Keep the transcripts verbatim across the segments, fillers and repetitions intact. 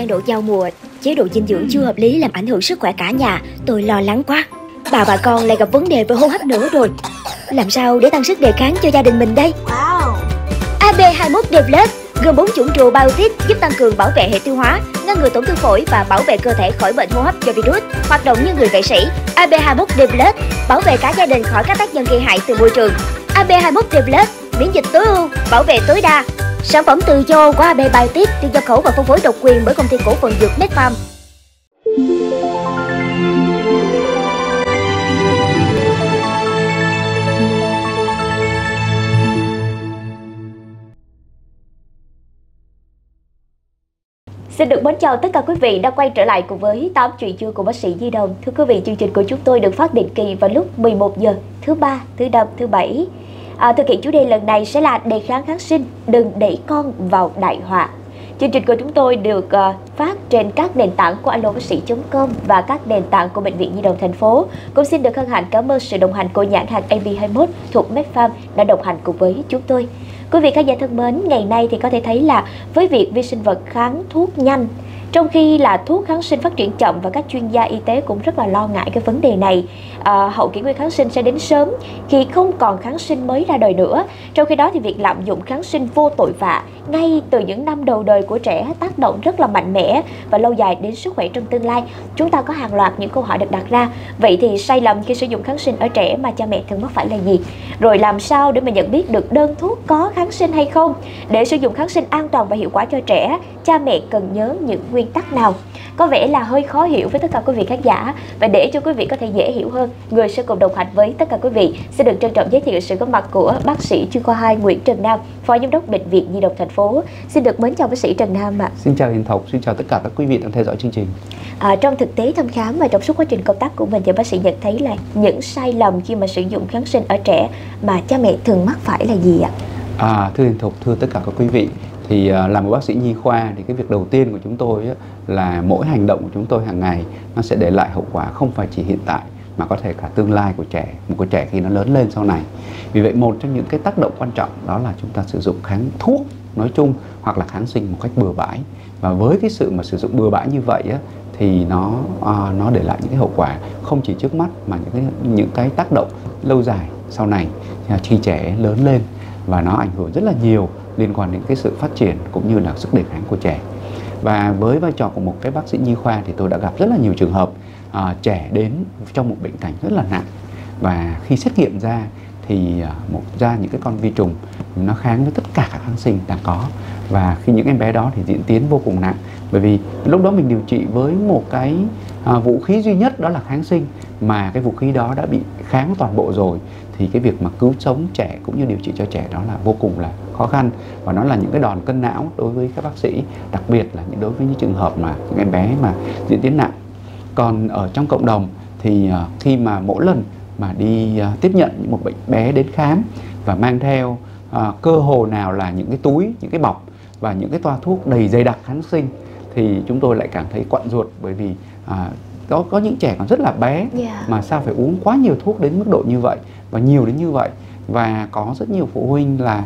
đang độ giao mùa, chế độ dinh dưỡng chưa hợp lý làm ảnh hưởng sức khỏe cả nhà. Tôi lo lắng quá. Bà bà con lại gặp vấn đề về hô hấp nữa rồi. Làm sao để tăng sức đề kháng cho gia đình mình đây? Wow. a bê hai mươi mốt D Plus gồm bốn chủng probiotic giúp tăng cường bảo vệ hệ tiêu hóa, ngăn ngừa tổn thương phổi và bảo vệ cơ thể khỏi bệnh hô hấp do virus. Hoạt động như người vệ sĩ. a bê hai mươi mốt D Plus bảo vệ cả gia đình khỏi các tác nhân gây hại từ môi trường. a bê hai mươi mốt D Plus miễn dịch tối ưu, bảo vệ tối đa. Sản phẩm từ châu Âu của a bê Biotic được nhập khẩu và phân phối độc quyền bởi công ty cổ phần dược Medfarm. Xin được mến chào tất cả quý vị đã quay trở lại cùng với tám chuyện vui của bác sĩ Di Đồng. Thưa quý vị, chương trình của chúng tôi được phát định kỳ vào lúc mười một giờ thứ ba, thứ năm, thứ bảy. À, thực hiện chủ đề lần này sẽ là đề kháng kháng sinh, đừng đẩy con vào đại họa. Chương trình của chúng tôi được uh, phát trên các nền tảng của alo bác sĩ chấm com và các nền tảng của Bệnh viện Nhi đồng thành phố. Cũng xin được hân hạnh cảm ơn sự đồng hành của nhãn hàng a bê hai mươi mốt thuộc Medfarm đã đồng hành cùng với chúng tôi. Quý vị khán giả thân mến, ngày nay thì có thể thấy là với việc vi sinh vật kháng thuốc nhanh, trong khi là thuốc kháng sinh phát triển chậm và các chuyên gia y tế cũng rất là lo ngại cái vấn đề này. À, hậu kỷ nguyên kháng sinh sẽ đến sớm khi không còn kháng sinh mới ra đời nữa. Trong khi đó thì việc lạm dụng kháng sinh vô tội vạ ngay từ những năm đầu đời của trẻ tác động rất là mạnh mẽ và lâu dài đến sức khỏe trong tương lai. Chúng ta có hàng loạt những câu hỏi được đặt ra. Vậy thì sai lầm khi sử dụng kháng sinh ở trẻ mà cha mẹ thường mắc phải là gì? Rồi làm sao để mà nhận biết được đơn thuốc có kháng sinh hay không? Để sử dụng kháng sinh an toàn và hiệu quả cho trẻ, cha mẹ cần nhớ những nguyên tắc nào? Có vẻ là hơi khó hiểu với tất cả quý vị khán giả, và để cho quý vị có thể dễ hiểu hơn, người sẽ cùng đồng hành với tất cả quý vị sẽ được trân trọng giới thiệu sự có mặt của bác sĩ chuyên khoa hai Nguyễn Trần Nam, Phó Giám đốc Bệnh viện Nhi đồng thành phố. Xin được mến chào bác sĩ Trần Nam ạ. À. Xin chào Hiền Thục, xin chào tất cả các quý vị đang theo dõi chương trình. À, trong thực tế thăm khám và trong suốt quá trình công tác của mình thì bác sĩ nhận thấy là những sai lầm khi mà sử dụng kháng sinh ở trẻ mà cha mẹ thường mắc phải là gì ạ? À, thưa Hiền Thục, thưa tất cả các quý vị, thì uh, là một bác sĩ nhi khoa thì cái việc đầu tiên của chúng tôi á, là mỗi hành động của chúng tôi hàng ngày nó sẽ để lại hậu quả không phải chỉ hiện tại mà có thể cả tương lai của trẻ, một cái trẻ khi nó lớn lên sau này. Vì vậy một trong những cái tác động quan trọng đó là chúng ta sử dụng kháng thuốc nói chung hoặc là kháng sinh một cách bừa bãi. Và với cái sự mà sử dụng bừa bãi như vậy á, thì nó uh, nó để lại những cái hậu quả không chỉ trước mắt mà những cái những cái tác động lâu dài sau này khi trẻ lớn lên, và nó ảnh hưởng rất là nhiều liên quan đến cái sự phát triển cũng như là sức đề kháng của trẻ. Và với vai trò của một cái bác sĩ nhi khoa thì tôi đã gặp rất là nhiều trường hợp uh, trẻ đến trong một bệnh cảnh rất là nặng, và khi xét nghiệm ra thì uh, một ra những cái con vi trùng nó kháng với tất cả các kháng sinh đang có, và khi những em bé đó thì diễn tiến vô cùng nặng, bởi vì lúc đó mình điều trị với một cái uh, vũ khí duy nhất đó là kháng sinh, mà cái vũ khí đó đã bị kháng toàn bộ rồi, thì cái việc mà cứu sống trẻ cũng như điều trị cho trẻ đó là vô cùng là khó khăn, và nó là những cái đòn cân não đối với các bác sĩ, đặc biệt là những đối với những trường hợp mà những em bé mà diễn tiến nặng. Còn ở trong cộng đồng thì uh, khi mà mỗi lần mà đi uh, tiếp nhận một bệnh bé đến khám và mang theo uh, cơ hồ nào là những cái túi, những cái bọc và những cái toa thuốc đầy dày đặc kháng sinh, thì chúng tôi lại cảm thấy quặn ruột, bởi vì uh, có, có những trẻ còn rất là bé yeah. mà sao phải uống quá nhiều thuốc đến mức độ như vậy và nhiều đến như vậy. Và có rất nhiều phụ huynh là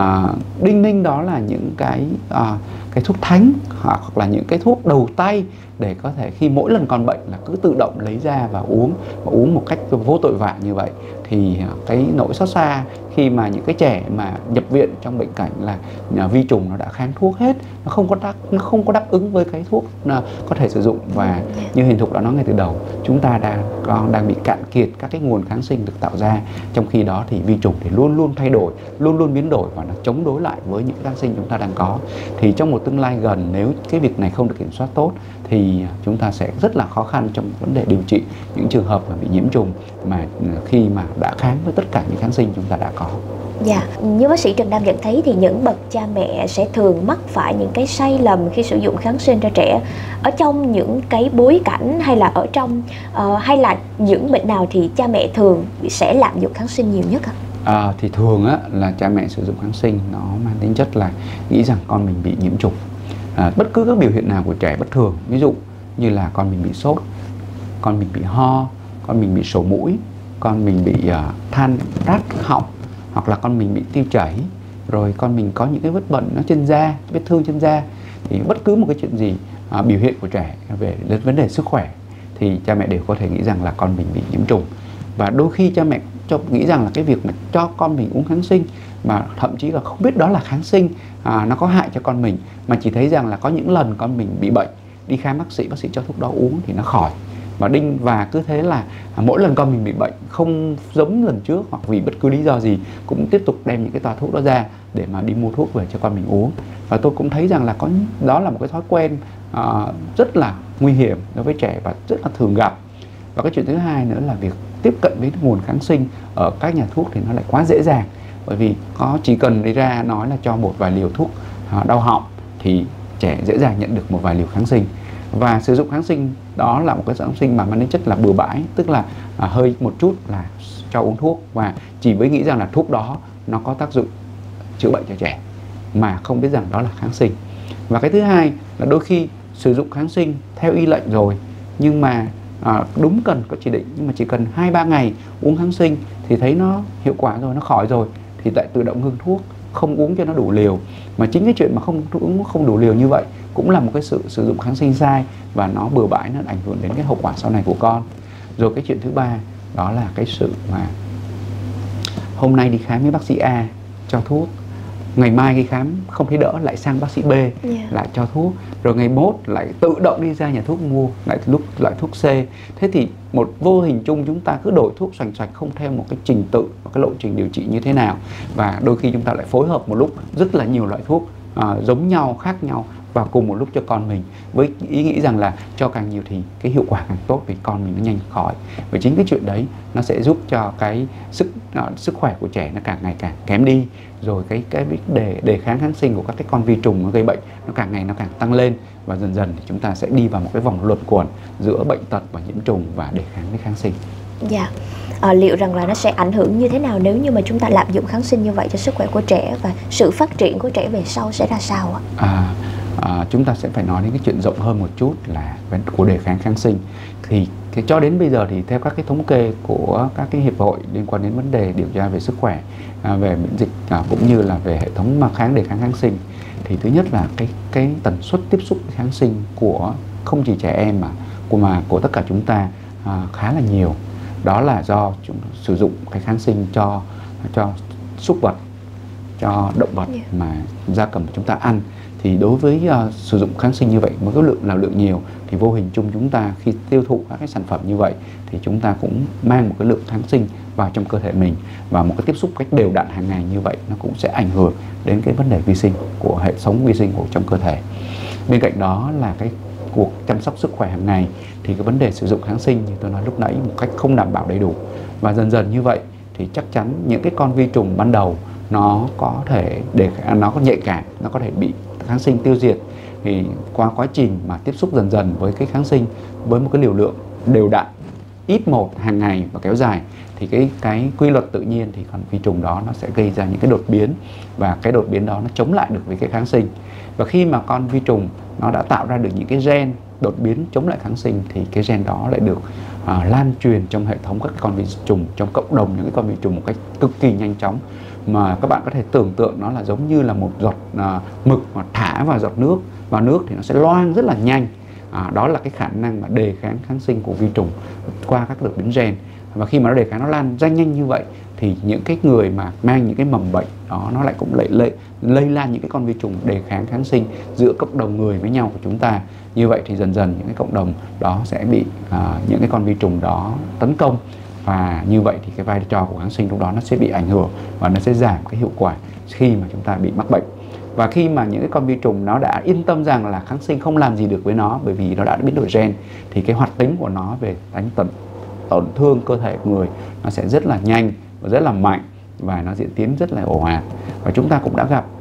uh, đinh ninh đó là những cái uh, cái thuốc thánh hoặc là những cái thuốc đầu tay để có thể khi mỗi lần còn bệnh là cứ tự động lấy ra và uống, và uống một cách vô tội vạ như vậy. Thì uh, cái nỗi xót xa khi mà những cái trẻ mà nhập viện trong bệnh cảnh là uh, vi trùng nó đã kháng thuốc hết, nó không có đáp, nó không có đáp ứng với cái thuốc uh, có thể sử dụng, và như Hiền Thục đã nói ngay từ đầu, chúng ta đang còn đang bị cạn kiệt các cái nguồn kháng sinh được tạo ra, trong khi đó thì vi trùng thì luôn luôn thay đổi, luôn luôn biến đổi và nó chống đối lại với những kháng sinh chúng ta đang có. Thì trong một tương lai gần, nếu cái việc này không được kiểm soát tốt thì chúng ta sẽ rất là khó khăn trong vấn đề điều trị những trường hợp mà bị nhiễm trùng mà khi mà đã kháng với tất cả những kháng sinh chúng ta đã có. Dạ, như bác sĩ Trần Nam nhận thấy thì những bậc cha mẹ sẽ thường mắc phải những cái sai lầm khi sử dụng kháng sinh cho trẻ ở trong những cái bối cảnh hay là ở trong uh, hay là những bệnh nào thì cha mẹ thường sẽ lạm dụng kháng sinh nhiều nhất ạ? À, thì thường á, là cha mẹ sử dụng kháng sinh nó mang tính chất là nghĩ rằng con mình bị nhiễm trùng. À, bất cứ các biểu hiện nào của trẻ bất thường, ví dụ như là con mình bị sốt, con mình bị ho, con mình bị sổ mũi, con mình bị uh, than rát họng, hoặc là con mình bị tiêu chảy, rồi con mình có những cái vết bẩn nó trên da, vết thương trên da, thì bất cứ một cái chuyện gì à, biểu hiện của trẻ về vấn đề sức khỏe thì cha mẹ đều có thể nghĩ rằng là con mình bị nhiễm trùng. Và đôi khi cha mẹ cho nghĩ rằng là cái việc mà cho con mình uống kháng sinh mà thậm chí là không biết đó là kháng sinh à, nó có hại cho con mình, mà chỉ thấy rằng là có những lần con mình bị bệnh đi khám bác sĩ, bác sĩ cho thuốc đó uống thì nó khỏi. Và đinh và cứ thế là à, mỗi lần con mình bị bệnh không giống lần trước hoặc vì bất cứ lý do gì cũng tiếp tục đem những cái toa thuốc đó ra để mà đi mua thuốc về cho con mình uống. Và tôi cũng thấy rằng là có đó là một cái thói quen à, rất là nguy hiểm đối với trẻ và rất là thường gặp. Và cái chuyện thứ hai nữa là việc tiếp cận với nguồn kháng sinh ở các nhà thuốc thì nó lại quá dễ dàng, bởi vì có chỉ cần đi ra nói là cho một vài liều thuốc à, đau họng thì trẻ dễ dàng nhận được một vài liều kháng sinh. Và sử dụng kháng sinh đó là một cái kháng sinh mà mang tính chất là bừa bãi, tức là à, hơi một chút là cho uống thuốc và chỉ với nghĩ rằng là thuốc đó nó có tác dụng chữa bệnh cho trẻ mà không biết rằng đó là kháng sinh. Và cái thứ hai là đôi khi sử dụng kháng sinh theo y lệnh rồi nhưng mà à, đúng cần có chỉ định, nhưng mà chỉ cần hai ba ngày uống kháng sinh thì thấy nó hiệu quả rồi, nó khỏi rồi thì lại tự động ngưng thuốc, không uống cho nó đủ liều. Mà chính cái chuyện mà không uống không đủ liều như vậy cũng là một cái sự sử dụng kháng sinh sai và nó bừa bãi, nó ảnh hưởng đến cái hậu quả sau này của con. Rồi cái chuyện thứ ba đó là cái sự mà hôm nay đi khám với bác sĩ A cho thuốc, ngày mai khi khám không thấy đỡ lại sang bác sĩ B yeah. lại cho thuốc, rồi ngày mốt lại tự động đi ra nhà thuốc mua lại lúc loại thuốc C. Thế thì một vô hình chung chúng ta cứ đổi thuốc xoành xoạch không theo một cái trình tự và cái lộ trình điều trị như thế nào, và đôi khi chúng ta lại phối hợp một lúc rất là nhiều loại thuốc à, giống nhau khác nhau vào cùng một lúc cho con mình, với ý nghĩ rằng là cho càng nhiều thì cái hiệu quả càng tốt vì con mình nó nhanh khỏi. Và chính cái chuyện đấy nó sẽ giúp cho cái sức uh, sức khỏe của trẻ nó càng ngày càng kém đi, rồi cái cái đề đề kháng kháng sinh của các cái con vi trùng nó gây bệnh nó càng ngày nó càng tăng lên, và dần dần thì chúng ta sẽ đi vào một cái vòng luẩn quẩn giữa bệnh tật và nhiễm trùng và đề kháng với kháng sinh. Dạ. À, liệu rằng là nó sẽ ảnh hưởng như thế nào nếu như mà chúng ta lạm dụng kháng sinh như vậy cho sức khỏe của trẻ, và sự phát triển của trẻ về sau sẽ ra sao ạ? À, à, chúng ta sẽ phải nói đến cái chuyện rộng hơn một chút là của đề kháng kháng sinh. Thì cái cho đến bây giờ thì theo các cái thống kê của các cái hiệp hội liên quan đến vấn đề điều tra về sức khỏe, à, về miễn dịch à, cũng như là về hệ thống mà kháng đề kháng kháng sinh, thì thứ nhất là cái cái tần suất tiếp xúc với kháng sinh của không chỉ trẻ em mà của mà của tất cả chúng ta à, khá là nhiều. Đó là do chúng sử dụng cái kháng sinh cho cho súc vật, cho động vật yeah. mà gia cầm chúng ta ăn. Thì đối với uh, sử dụng kháng sinh như vậy với cái lượng là lượng nhiều thì vô hình chung chúng ta khi tiêu thụ các cái sản phẩm như vậy thì chúng ta cũng mang một cái lượng kháng sinh vào trong cơ thể mình, và một cái tiếp xúc cách đều đặn hàng ngày như vậy nó cũng sẽ ảnh hưởng đến cái vấn đề vi sinh của hệ thống vi sinh của trong cơ thể. Bên cạnh đó là cái cuộc chăm sóc sức khỏe hàng ngày thì cái vấn đề sử dụng kháng sinh như tôi nói lúc nãy một cách không đảm bảo đầy đủ, và dần dần như vậy thì chắc chắn những cái con vi trùng ban đầu nó có thể để nó có nhạy cảm, nó có thể bị kháng sinh tiêu diệt. Thì qua quá trình mà tiếp xúc dần dần với cái kháng sinh với một cái liều lượng đều đặn ít một hàng ngày và kéo dài thì cái cái quy luật tự nhiên thì con vi trùng đó nó sẽ gây ra những cái đột biến, và cái đột biến đó nó chống lại được với cái kháng sinh. Và khi mà con vi trùng nó đã tạo ra được những cái gen đột biến chống lại kháng sinh thì cái gen đó lại được à, lan truyền trong hệ thống các con vi trùng, trong cộng đồng những cái con vi trùng một cách cực kỳ nhanh chóng, mà các bạn có thể tưởng tượng nó là giống như là một giọt à, mực mà thả vào giọt nước vào nước thì nó sẽ loang rất là nhanh. À, đó là cái khả năng mà đề kháng kháng sinh của vi trùng qua các đột biến gen. Và khi mà nó đề kháng nó lan ra nhanh như vậy thì những cái người mà mang những cái mầm bệnh đó nó lại cũng lây, lây, lây lan những cái con vi trùng đề kháng kháng sinh giữa cộng đồng người với nhau của chúng ta. Như vậy thì dần dần những cái cộng đồng đó sẽ bị à, những cái con vi trùng đó tấn công, và như vậy thì cái vai trò của kháng sinh lúc đó nó sẽ bị ảnh hưởng và nó sẽ giảm cái hiệu quả khi mà chúng ta bị mắc bệnh. Và khi mà những cái con vi trùng nó đã yên tâm rằng là kháng sinh không làm gì được với nó bởi vì nó đã biến đổi gen, thì cái hoạt tính của nó về đánh tận tổn thương cơ thể người nó sẽ rất là nhanh và rất là mạnh, và nó diễn tiến rất là ồ ạt. Và chúng ta cũng đã gặp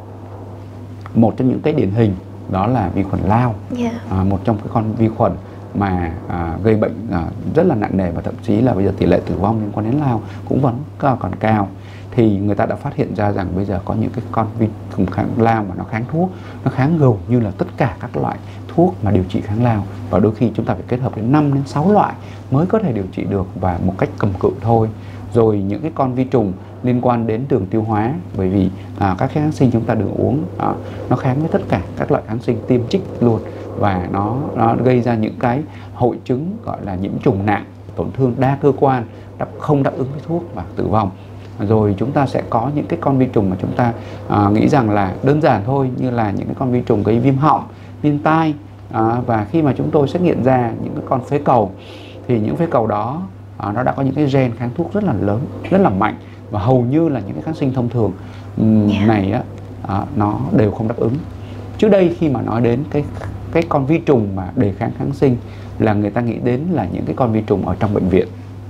một trong những cái điển hình đó là vi khuẩn lao, yeah. à, một trong cái con vi khuẩn mà à, gây bệnh à, rất là nặng nề, và thậm chí là bây giờ tỷ lệ tử vong liên quan đến lao cũng vẫn còn cao. Thì người ta đã phát hiện ra rằng bây giờ có những cái con vi trùng kháng lao mà nó kháng thuốc, nó kháng gầu như là tất cả các loại thuốc mà điều trị kháng lao, và đôi khi chúng ta phải kết hợp đến năm đến sáu loại mới có thể điều trị được và một cách cầm cự thôi. Rồi những cái con vi trùng liên quan đến đường tiêu hóa, bởi vì à, các kháng sinh chúng ta đừng uống à, nó kháng với tất cả các loại kháng sinh tiêm trích luôn, và nó, nó gây ra những cái hội chứng gọi là nhiễm trùng nặng, tổn thương đa cơ quan, không đáp ứng với thuốc và tử vong. Rồi chúng ta sẽ có những cái con vi trùng mà chúng ta à, nghĩ rằng là đơn giản thôi, như là những cái con vi trùng gây viêm họng, viêm tai, à, và khi mà chúng tôi xét nghiệm ra những cái con phế cầu thì những phế cầu đó à, nó đã có những cái gen kháng thuốc rất là lớn, rất là mạnh, và hầu như là những cái kháng sinh thông thường yeah. này á, à, nó đều không đáp ứng. Trước đây khi mà nói đến cái cái con vi trùng mà đề kháng kháng sinh là người ta nghĩ đến là những cái con vi trùng ở trong bệnh viện,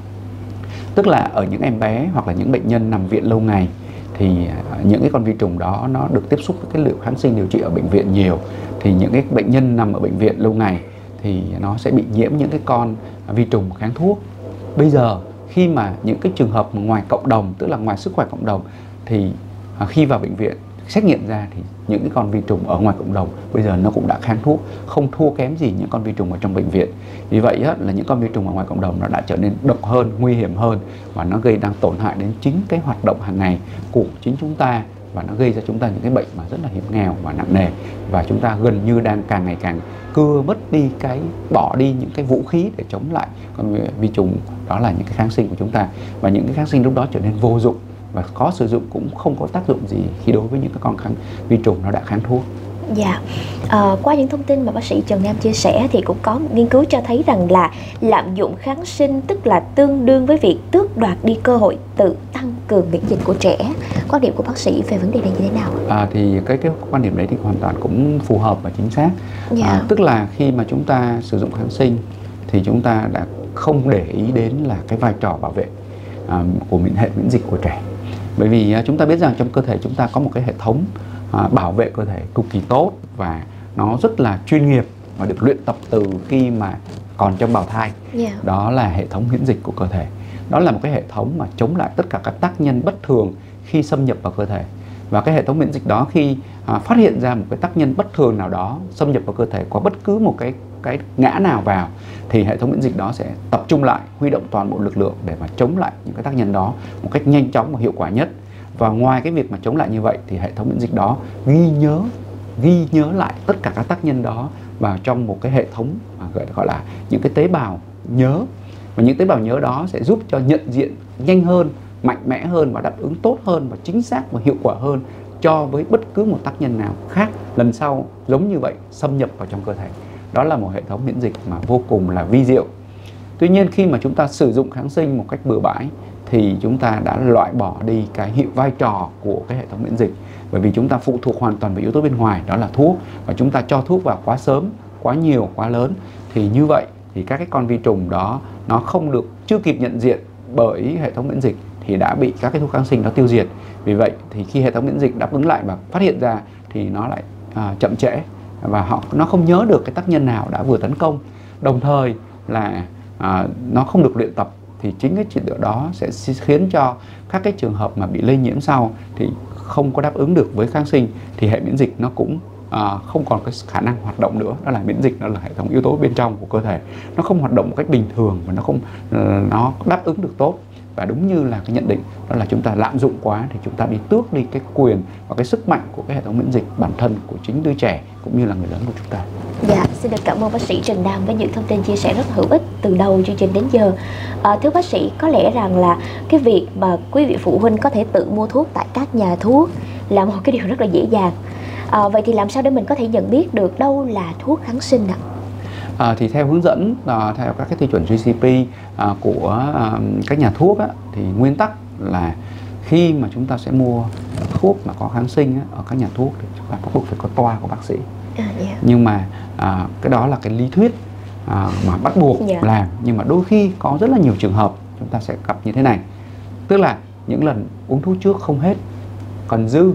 tức là ở những em bé hoặc là những bệnh nhân nằm viện lâu ngày thì những cái con vi trùng đó nó được tiếp xúc với cái lượng kháng sinh điều trị ở bệnh viện nhiều, thì những cái bệnh nhân nằm ở bệnh viện lâu ngày thì nó sẽ bị nhiễm những cái con vi trùng kháng thuốc. Bây giờ khi mà những cái trường hợp ngoài cộng đồng, tức là ngoài sức khỏe cộng đồng, thì khi vào bệnh viện xét nghiệm ra thì những cái con vi trùng ở ngoài cộng đồng bây giờ nó cũng đã kháng thuốc, không thua kém gì những con vi trùng ở trong bệnh viện. Vì vậy á, là những con vi trùng ở ngoài cộng đồng nó đã trở nên độc hơn, nguy hiểm hơn, và nó gây đang tổn hại đến chính cái hoạt động hàng ngày của chính chúng ta, và nó gây ra chúng ta những cái bệnh mà rất là hiểm nghèo và nặng nề, và chúng ta gần như đang càng ngày càng cưa mất đi cái bỏ đi những cái vũ khí để chống lại con vi trùng, đó là những cái kháng sinh của chúng ta, và những cái kháng sinh lúc đó trở nên vô dụng, và có sử dụng cũng không có tác dụng gì khi đối với những cái con kháng vi trùng nó đã kháng thuốc. Dạ, à, qua những thông tin mà bác sĩ Trần Nam chia sẻ thì cũng có nghiên cứu cho thấy rằng là lạm dụng kháng sinh tức là tương đương với việc tước đoạt đi cơ hội tự tăng cường miễn dịch của trẻ. Quan điểm của bác sĩ về vấn đề này như thế nào? À, thì cái cái quan điểm đấy thì hoàn toàn cũng phù hợp và chính xác. Dạ. À, tức là khi mà chúng ta sử dụng kháng sinh thì chúng ta đã không để ý đến là cái vai trò bảo vệ à, của miễn hệ miễn dịch của trẻ. Bởi vì chúng ta biết rằng trong cơ thể chúng ta có một cái hệ thống à, bảo vệ cơ thể cực kỳ tốt, và nó rất là chuyên nghiệp và được luyện tập từ khi mà còn trong bào thai. Yeah. Đó là hệ thống miễn dịch của cơ thể. Đó là một cái hệ thống mà chống lại tất cả các tác nhân bất thường khi xâm nhập vào cơ thể. Và cái hệ thống miễn dịch đó khi à, phát hiện ra một cái tác nhân bất thường nào đó xâm nhập vào cơ thể qua bất cứ một cái cái ngã nào vào, thì hệ thống miễn dịch đó sẽ tập trung lại, huy động toàn bộ lực lượng để mà chống lại những cái tác nhân đó một cách nhanh chóng và hiệu quả nhất. Và ngoài cái việc mà chống lại như vậy thì hệ thống miễn dịch đó ghi nhớ ghi nhớ lại tất cả các tác nhân đó vào trong một cái hệ thống mà gọi gọi là những cái tế bào nhớ, và những tế bào nhớ đó sẽ giúp cho nhận diện nhanh hơn, mạnh mẽ hơn và đáp ứng tốt hơn và chính xác và hiệu quả hơn cho với bất cứ một tác nhân nào khác lần sau giống như vậy xâm nhập vào trong cơ thể. Đó là một hệ thống miễn dịch mà vô cùng là vi diệu. Tuy nhiên khi mà chúng ta sử dụng kháng sinh một cách bừa bãi thì chúng ta đã loại bỏ đi cái hiệu vai trò của cái hệ thống miễn dịch, bởi vì chúng ta phụ thuộc hoàn toàn vào yếu tố bên ngoài, đó là thuốc, và chúng ta cho thuốc vào quá sớm, quá nhiều, quá lớn, thì như vậy thì các cái con vi trùng đó nó không được chưa kịp nhận diện bởi hệ thống miễn dịch thì đã bị các cái thuốc kháng sinh nó tiêu diệt. Vì vậy thì khi hệ thống miễn dịch đáp ứng lại và phát hiện ra thì nó lại à, chậm trễ, và họ nó không nhớ được cái tác nhân nào đã vừa tấn công, đồng thời là à, nó không được luyện tập, thì chính cái chuyện đó sẽ khiến cho các cái trường hợp mà bị lây nhiễm sau thì không có đáp ứng được với kháng sinh, thì hệ miễn dịch nó cũng à, không còn cái khả năng hoạt động nữa. Đó là miễn dịch, đó là hệ thống yếu tố bên trong của cơ thể, nó không hoạt động một cách bình thường và nó không nó đáp ứng được tốt. Và đúng như là cái nhận định đó là chúng ta lạm dụng quá thì chúng ta đi tước đi cái quyền và cái sức mạnh của cái hệ thống miễn dịch bản thân của chính đứa trẻ cũng như là người lớn của chúng ta. Dạ, xin được cảm ơn bác sĩ Trần Nam với những thông tin chia sẻ rất hữu ích từ đầu chương trình đến giờ. À, thưa bác sĩ, có lẽ rằng là cái việc mà quý vị phụ huynh có thể tự mua thuốc tại các nhà thuốc là một cái điều rất là dễ dàng. À, vậy thì làm sao để mình có thể nhận biết được đâu là thuốc kháng sinh ạ? À, thì theo hướng dẫn à, theo các cái tiêu chuẩn G C P à, của à, các nhà thuốc á, thì nguyên tắc là khi mà chúng ta sẽ mua thuốc mà có kháng sinh á, ở các nhà thuốc thì chúng ta bắt buộc phải có toa của bác sĩ. À, yeah. Nhưng mà à, cái đó là cái lý thuyết à, mà bắt buộc yeah. làm, nhưng mà đôi khi có rất là nhiều trường hợp chúng ta sẽ gặp như thế này, tức là những lần uống thuốc trước không hết, còn dư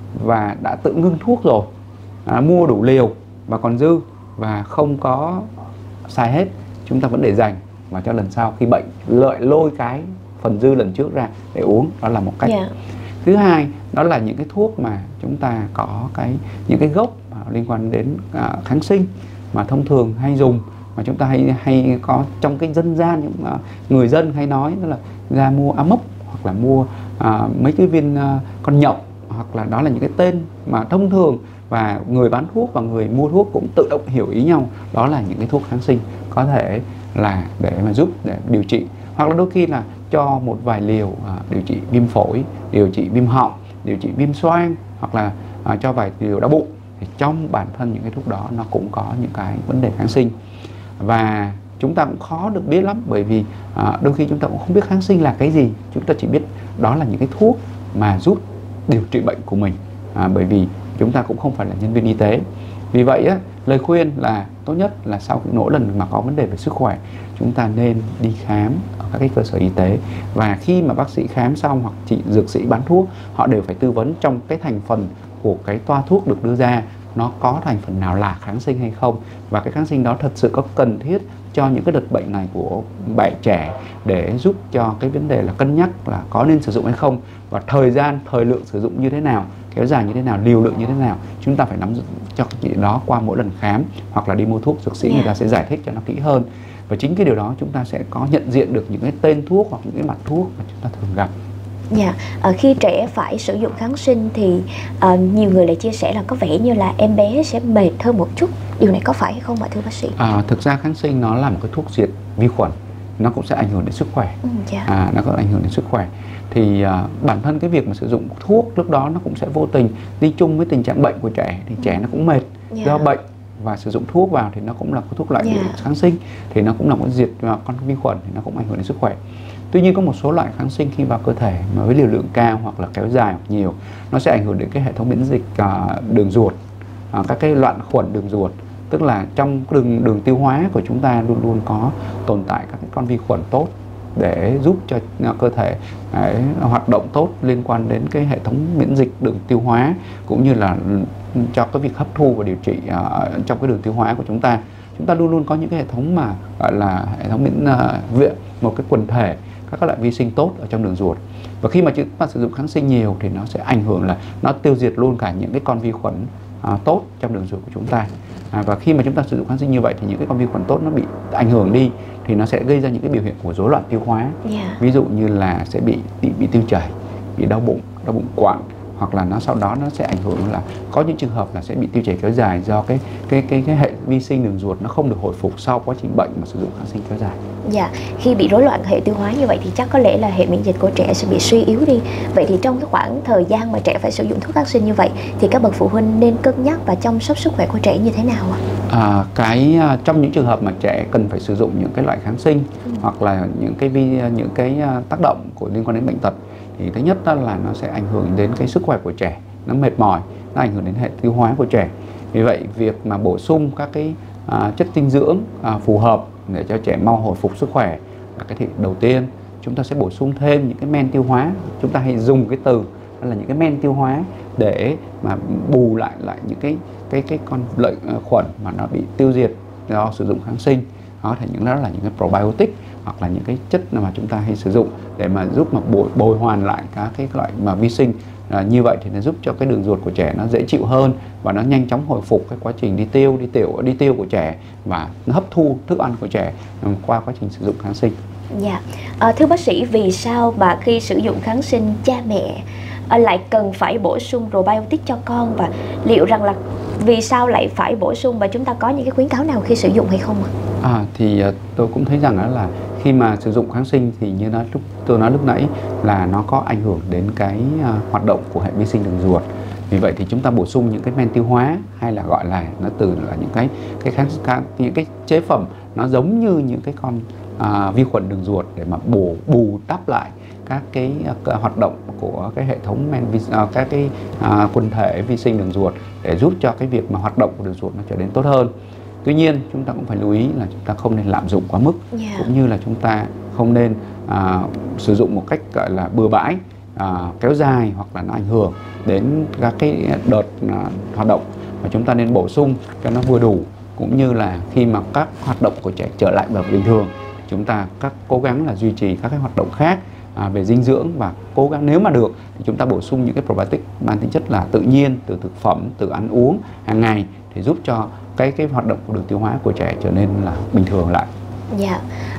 và đã tự ngưng thuốc rồi, à, mua đủ liều và còn dư và không có xài hết, chúng ta vẫn để dành và cho lần sau khi bệnh lợi lôi cái phần dư lần trước ra để uống. Đó là một cách. Yeah. Thứ hai, đó là những cái thuốc mà chúng ta có cái những cái gốc mà liên quan đến à, kháng sinh mà thông thường hay dùng, mà chúng ta hay hay có trong cái dân gian, những uh, người dân hay nói đó là ra mua Amox hoặc là mua à, mấy cái viên à, con nhộng, hoặc là đó là những cái tên mà thông thường và người bán thuốc và người mua thuốc cũng tự động hiểu ý nhau, đó là những cái thuốc kháng sinh có thể là để mà giúp để điều trị, hoặc là đôi khi là cho một vài liều à, điều trị viêm phổi, điều trị viêm họng, điều trị viêm xoang, hoặc là à, cho vài liều đau bụng. Thì trong bản thân những cái thuốc đó nó cũng có những cái vấn đề kháng sinh, và chúng ta cũng khó được biết lắm, bởi vì à, đôi khi chúng ta cũng không biết kháng sinh là cái gì, chúng ta chỉ biết đó là những cái thuốc mà giúp điều trị bệnh của mình, à, bởi vì chúng ta cũng không phải là nhân viên y tế. Vì vậy á, lời khuyên là tốt nhất là sau mỗi lần mà có vấn đề về sức khỏe, chúng ta nên đi khám ở các cái cơ sở y tế, và khi mà bác sĩ khám xong hoặc chị dược sĩ bán thuốc, họ đều phải tư vấn trong cái thành phần của cái toa thuốc được đưa ra nó có thành phần nào là kháng sinh hay không, và cái kháng sinh đó thật sự có cần thiết cho những cái đợt bệnh này của bạn trẻ, để giúp cho cái vấn đề là cân nhắc là có nên sử dụng hay không, và thời gian, thời lượng sử dụng như thế nào, kéo dài như thế nào, liều lượng như thế nào. Chúng ta phải nắm cho cái chuyện đó qua mỗi lần khám, hoặc là đi mua thuốc, dược sĩ người ta sẽ giải thích cho nó kỹ hơn. Và chính cái điều đó chúng ta sẽ có nhận diện được những cái tên thuốc hoặc những cái mặt thuốc mà chúng ta thường gặp. Dạ, à, khi trẻ phải sử dụng kháng sinh thì à, nhiều người lại chia sẻ là có vẻ như là em bé sẽ mệt hơn một chút. Điều này có phải hay không ạ thưa bác sĩ? À, thực ra kháng sinh nó là một cái thuốc diệt vi khuẩn, nó cũng sẽ ảnh hưởng đến sức khỏe. Ừ, dạ. à, Nó có ảnh hưởng đến sức khỏe. Thì à, bản thân cái việc mà sử dụng thuốc lúc đó nó cũng sẽ vô tình đi chung với tình trạng bệnh của trẻ. Thì trẻ nó cũng mệt Dạ. do bệnh, và sử dụng thuốc vào thì nó cũng là cái thuốc loại Dạ. kháng sinh, thì nó cũng là một diệt con vi khuẩn, thì nó cũng ảnh hưởng đến sức khỏe. Tuy nhiên có một số loại kháng sinh khi vào cơ thể mà với liều lượng cao hoặc là kéo dài hoặc nhiều, nó sẽ ảnh hưởng đến cái hệ thống miễn dịch à, đường ruột, à, các cái loạn khuẩn đường ruột. Tức là trong đường đường tiêu hóa của chúng ta luôn luôn có tồn tại các cái con vi khuẩn tốt để giúp cho cơ thể đấy, hoạt động tốt liên quan đến cái hệ thống miễn dịch đường tiêu hóa, cũng như là cho cái việc hấp thu và điều trị uh, trong cái đường tiêu hóa của chúng ta. Chúng ta luôn luôn có những cái hệ thống mà gọi là hệ thống miễn uh, viện, một cái quần thể các loại vi sinh tốt ở trong đường ruột. Và khi mà chúng ta sử dụng kháng sinh nhiều thì nó sẽ ảnh hưởng là nó tiêu diệt luôn cả những cái con vi khuẩn uh, tốt trong đường ruột của chúng ta. À, và khi mà chúng ta sử dụng kháng sinh như vậy thì những cái con vi khuẩn tốt nó bị ảnh hưởng đi, thì nó sẽ gây ra những cái biểu hiện của rối loạn tiêu hóa. Yeah. Ví dụ như là sẽ bị bị, bị tiêu chảy, bị đau bụng, đau bụng quặn, hoặc là nó sau đó nó sẽ ảnh hưởng là có những trường hợp là sẽ bị tiêu chảy kéo dài do cái cái cái cái hệ vi sinh đường ruột nó không được hồi phục sau quá trình bệnh mà sử dụng kháng sinh kéo dài. Dạ, khi bị rối loạn hệ tiêu hóa như vậy thì chắc có lẽ là hệ miễn dịch của trẻ sẽ bị suy yếu đi. Vậy thì trong cái khoảng thời gian mà trẻ phải sử dụng thuốc kháng sinh như vậy thì các bậc phụ huynh nên cân nhắc và chăm sóc sức khỏe của trẻ như thế nào ạ? À, cái trong những trường hợp mà trẻ cần phải sử dụng những cái loại kháng sinh ừ. hoặc là những cái vi những cái tác động của liên quan đến bệnh tật, thì thứ nhất là nó sẽ ảnh hưởng đến cái sức khỏe của trẻ, nó mệt mỏi, nó ảnh hưởng đến hệ tiêu hóa của trẻ. Vì vậy việc mà bổ sung các cái à, chất dinh dưỡng à, phù hợp để cho trẻ mau hồi phục sức khỏe là cái thì đầu tiên. Chúng ta sẽ bổ sung thêm những cái men tiêu hóa. Chúng ta hay dùng cái từ là những cái men tiêu hóa để mà bù lại lại những cái cái cái con lợi khuẩn mà nó bị tiêu diệt do sử dụng kháng sinh. Đó thì những đó là những cái probiotic hoặc là những cái chất mà chúng ta hay sử dụng để mà giúp mà bồi, bồi hoàn lại các cái loại mà vi sinh. À, như vậy thì nó giúp cho cái đường ruột của trẻ nó dễ chịu hơn và nó nhanh chóng hồi phục cái quá trình đi tiêu đi tiểu đi tiêu của trẻ, và nó hấp thu thức ăn của trẻ qua quá trình sử dụng kháng sinh. Dạ, à, thưa bác sĩ, vì sao mà khi sử dụng kháng sinh cha mẹ à, lại cần phải bổ sung probiotic cho con, và liệu rằng là vì sao lại phải bổ sung, và chúng ta có những cái khuyến cáo nào khi sử dụng hay không ạ? À, thì tôi cũng thấy rằng đó là khi mà sử dụng kháng sinh thì như nó lúc tôi nói lúc nãy là nó có ảnh hưởng đến cái uh, hoạt động của hệ vi sinh đường ruột. Vì vậy thì chúng ta bổ sung những cái men tiêu hóa, hay là gọi là nó từ là những cái cái kháng những cái chế phẩm nó giống như những cái con uh, vi khuẩn đường ruột để mà bù bù đắp lại các cái uh, hoạt động của cái hệ thống men vi, uh, các cái uh, quần thể vi sinh đường ruột, để giúp cho cái việc mà hoạt động của đường ruột nó trở nên tốt hơn. Tuy nhiên chúng ta cũng phải lưu ý là chúng ta không nên lạm dụng quá mức, yeah. cũng như là chúng ta không nên à, sử dụng một cách gọi là bừa bãi, à, kéo dài, hoặc là nó ảnh hưởng đến các cái đợt à, hoạt động, và chúng ta nên bổ sung cho nó vừa đủ. Cũng như là khi mà các hoạt động của trẻ trở lại vào bình thường, chúng ta các cố gắng là duy trì các cái hoạt động khác à, về dinh dưỡng, và cố gắng nếu mà được thì chúng ta bổ sung những cái probiotic mang tính chất là tự nhiên từ thực phẩm, từ ăn uống hàng ngày, để giúp cho cái cái hoạt động của đường tiêu hóa của trẻ trở nên là bình thường lại. Dạ,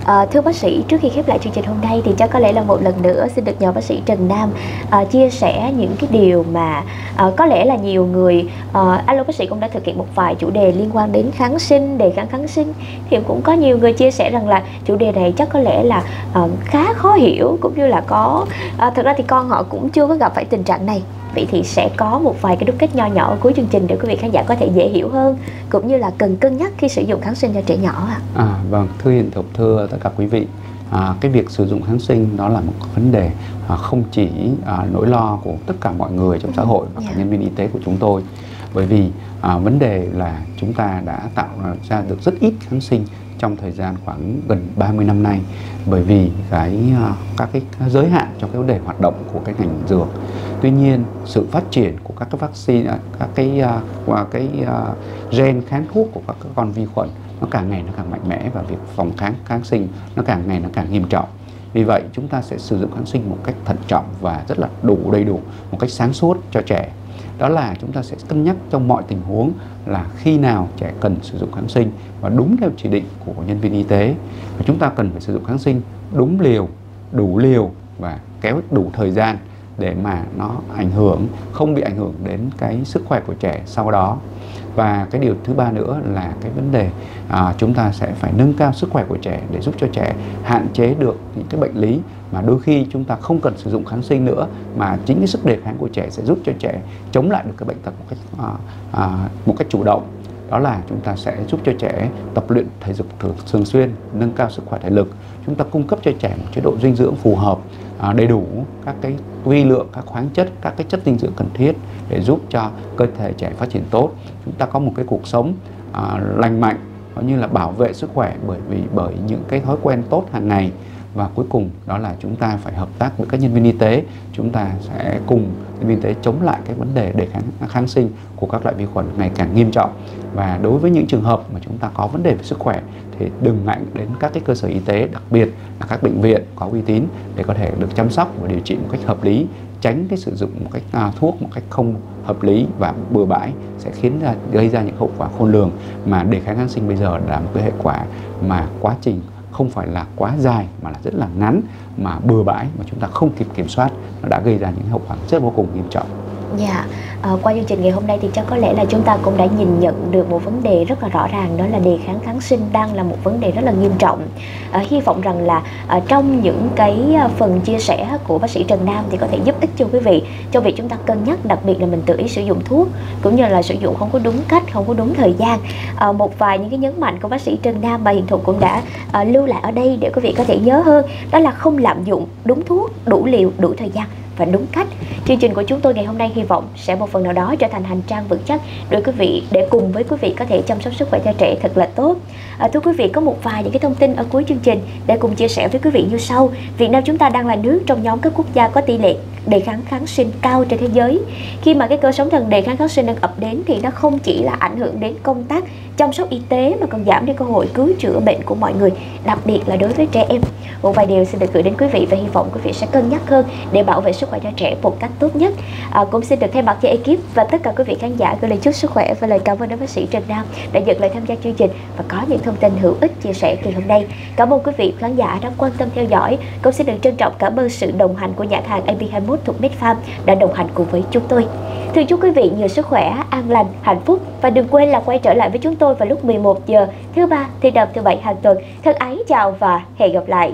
À, thưa bác sĩ, trước khi khép lại chương trình hôm nay thì chắc có lẽ là một lần nữa xin được nhờ bác sĩ Trần Nam à, chia sẻ những cái điều mà à, có lẽ là nhiều người, à, alo bác sĩ cũng đã thực hiện một vài chủ đề liên quan đến kháng sinh, đề kháng kháng sinh, thì cũng có nhiều người chia sẻ rằng là chủ đề này chắc có lẽ là à, khá khó hiểu, cũng như là có à, thực ra thì con họ cũng chưa có gặp phải tình trạng này. Vậy thì sẽ có một vài cái đúc kết nho nhỏ ở cuối chương trình để quý vị khán giả có thể dễ hiểu hơn, cũng như là cần cân nhắc khi sử dụng kháng sinh cho trẻ nhỏ ạ. À, vâng, thưa Hiền Thục, thưa tất cả quý vị, à, cái việc sử dụng kháng sinh đó là một vấn đề à, không chỉ à, nỗi lo của tất cả mọi người trong xã hội và Yeah. cả nhân viên y tế của chúng tôi, bởi vì à, vấn đề là chúng ta đã tạo ra được rất ít kháng sinh trong thời gian khoảng gần ba mươi năm nay, bởi vì cái à, các cái giới hạn trong cái vấn đề hoạt động của cái ngành dược. Tuy nhiên, sự phát triển của các cái vaccine, các cái uh, cái uh, gen kháng thuốc của các cái con vi khuẩn nó càng ngày nó càng mạnh mẽ, và việc phòng kháng kháng sinh nó càng ngày nó càng nghiêm trọng. Vì vậy, chúng ta sẽ sử dụng kháng sinh một cách thận trọng và rất là đủ đầy đủ, một cách sáng suốt cho trẻ. Đó là chúng ta sẽ cân nhắc trong mọi tình huống là khi nào trẻ cần sử dụng kháng sinh và đúng theo chỉ định của nhân viên y tế. Và chúng ta cần phải sử dụng kháng sinh đúng liều, đủ liều và kéo đủ thời gian để mà nó ảnh hưởng, không bị ảnh hưởng đến cái sức khỏe của trẻ sau đó. Và cái điều thứ ba nữa là cái vấn đề à, chúng ta sẽ phải nâng cao sức khỏe của trẻ để giúp cho trẻ hạn chế được những cái bệnh lý mà đôi khi chúng ta không cần sử dụng kháng sinh nữa, mà chính cái sức đề kháng của trẻ sẽ giúp cho trẻ chống lại được cái bệnh tật một cách à, à, một cách chủ động. Đó là chúng ta sẽ giúp cho trẻ tập luyện thể dục thường xuyên, nâng cao sức khỏe thể lực. Chúng ta cung cấp cho trẻ một chế độ dinh dưỡng phù hợp, à, đầy đủ các cái vi lượng, các khoáng chất, các cái chất dinh dưỡng cần thiết để giúp cho cơ thể trẻ phát triển tốt. Chúng ta có một cái cuộc sống à, lành mạnh, cũng như là bảo vệ sức khỏe bởi vì bởi những cái thói quen tốt hàng ngày. Và cuối cùng đó là chúng ta phải hợp tác với các nhân viên y tế. Chúng ta sẽ cùng nhân viên y tế chống lại cái vấn đề đề kháng kháng sinh của các loại vi khuẩn ngày càng nghiêm trọng. Và đối với những trường hợp mà chúng ta có vấn đề về sức khỏe thì đừng ngại đến các cái cơ sở y tế, đặc biệt là các bệnh viện có uy tín để có thể được chăm sóc và điều trị một cách hợp lý, tránh cái sử dụng một cách à, thuốc một cách không hợp lý và bừa bãi sẽ khiến ra gây ra những hậu quả khôn lường. Mà đề kháng kháng sinh bây giờ là một cái hệ quả mà quá trình không phải là quá dài mà là rất là ngắn, mà bừa bãi mà chúng ta không kịp kiểm soát, nó đã gây ra những hậu quả rất vô cùng nghiêm trọng. Dạ, yeah. à, qua chương trình ngày hôm nay thì chắc có lẽ là chúng ta cũng đã nhìn nhận được một vấn đề rất là rõ ràng, đó là đề kháng kháng sinh đang là một vấn đề rất là nghiêm trọng. À, hy vọng rằng là à, trong những cái phần chia sẻ của bác sĩ Trần Nam thì có thể giúp ích cho quý vị trong việc chúng ta cân nhắc, đặc biệt là mình tự ý sử dụng thuốc cũng như là sử dụng không có đúng cách, không có đúng thời gian. À, một vài những cái nhấn mạnh của bác sĩ Trần Nam và Hiền Thục cũng đã à, lưu lại ở đây để quý vị có thể nhớ hơn, đó là không lạm dụng, đúng thuốc, đủ liều, đủ thời gian và đúng cách. Chương trình của chúng tôi ngày hôm nay hy vọng sẽ một phần nào đó trở thành hành trang vững chắc để quý vị để cùng với quý vị có thể chăm sóc sức khỏe cho trẻ thật là tốt. À, thưa quý vị, có một vài những cái thông tin ở cuối chương trình để cùng chia sẻ với quý vị như sau. Việt Nam chúng ta đang là nước trong nhóm các quốc gia có tỷ lệ đề kháng kháng sinh cao trên thế giới. Khi mà cái cơn sóng thần đề kháng kháng sinh đang ập đến thì nó không chỉ là ảnh hưởng đến công tác chăm sóc y tế mà còn giảm đi cơ hội cứu chữa bệnh của mọi người, đặc biệt là đối với trẻ em. Một vài điều xin được gửi đến quý vị và hy vọng quý vị sẽ cân nhắc hơn để bảo vệ sức khỏe cho trẻ một cách tốt nhất. À, cũng xin được thay mặt cho ekip và tất cả quý vị khán giả gửi lời chúc sức khỏe và lời cảm ơn đến bác sĩ Trần Nam đã nhận lời tham gia chương trình và có những thông tin hữu ích chia sẻ từ hôm nay. Cảm ơn quý vị khán giả đã quan tâm theo dõi. Cũng xin được trân trọng cảm ơn sự đồng hành của nhãn hàng A B hai mươi mốt thuộc Medfarm đã đồng hành cùng với chúng tôi. Thường chúc quý vị nhiều sức khỏe, an lành, hạnh phúc và đừng quên là quay trở lại với chúng tôi vào lúc mười một giờ thứ ba, thứ năm, thứ bảy hàng tuần. Thân ái chào và hẹn gặp lại.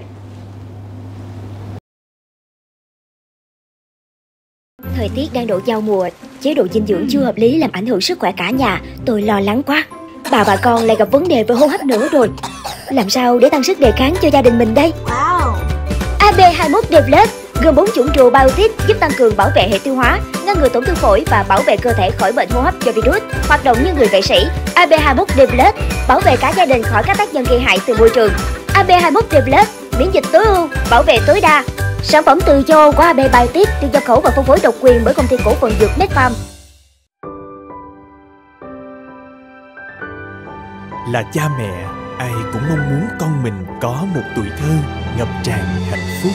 Thời tiết đang đổ giao mùa, chế độ dinh dưỡng chưa hợp lý làm ảnh hưởng sức khỏe cả nhà. Tôi lo lắng quá. Bà bà con lại gặp vấn đề về hô hấp nữa rồi. Làm sao để tăng sức đề kháng cho gia đình mình đây? Wow. A B hai mươi mốt D Plus gồm bốn chủng probiotic giúp tăng cường bảo vệ hệ tiêu hóa, ngăn ngừa tổn thương phổi và bảo vệ cơ thể khỏi bệnh hô hấp do virus. Hoạt động như người vệ sĩ. A B hai mươi mốt D Plus bảo vệ cả gia đình khỏi các tác nhân gây hại từ môi trường. A B hai mươi mốt D Plus miễn dịch tối ưu, bảo vệ tối đa. Sản phẩm từ châu Âu của A B Biotic được nhập khẩu và phân phối độc quyền bởi công ty cổ phần dược Medfarm. Là cha mẹ, ai cũng mong muốn con mình có một tuổi thơ ngập tràn hạnh phúc.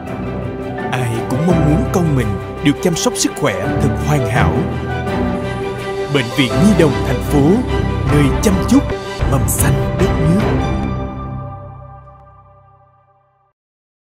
Ai cũng mong muốn con mình được chăm sóc sức khỏe thật hoàn hảo. Bệnh viện Nhi đồng thành phố, nơi chăm chút mầm xanh đất